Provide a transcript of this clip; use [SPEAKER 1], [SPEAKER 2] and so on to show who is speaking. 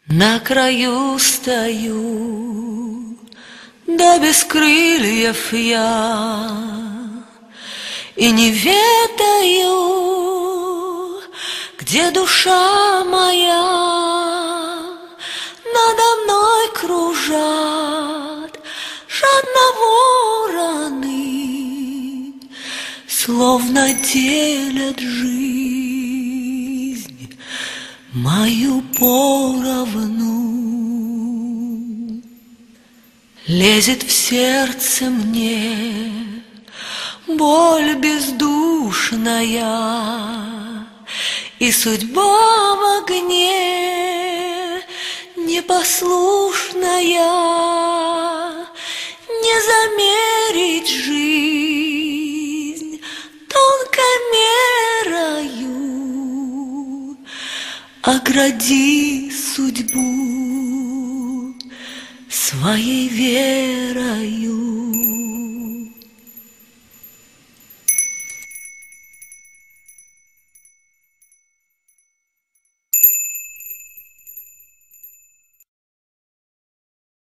[SPEAKER 1] На краю стою, да без крыльев я, и не ведаю, где душа моя. Надо мной кружат жадно вороны, словно делят жизнь мою поровну. Лезет в сердце мне боль бездушная, и судьба в огне непослушная. Не замерить жизнь тонкой мерою, огради судьбу своей верою.